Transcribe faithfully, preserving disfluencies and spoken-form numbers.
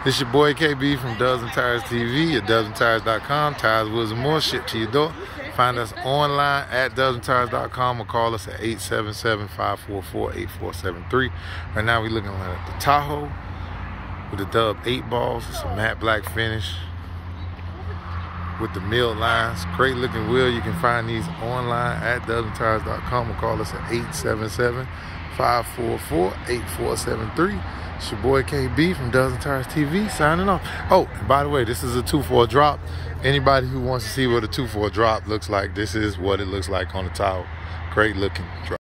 It's your boy K B from Dozen Tires T V at dozen tires dot com. Tires, wheels, and more shipped to your door. Find us online at dozen tires dot com or call us at eight seven seven, five four four, eight four seven three. Right now we're looking at the Tahoe with the dub eight balls. It's a matte black finish with the milled lines. Great looking wheel. You can find these online at dozen tires dot com or call us at eight seven seven, five four four, eight four seven three. It's your boy K B from Dozen Tires T V signing off. Oh, and by the way, this is a two four drop. Anybody who wants to see what a two four drop looks like, this is what it looks like on the Tahoe. Great looking drop.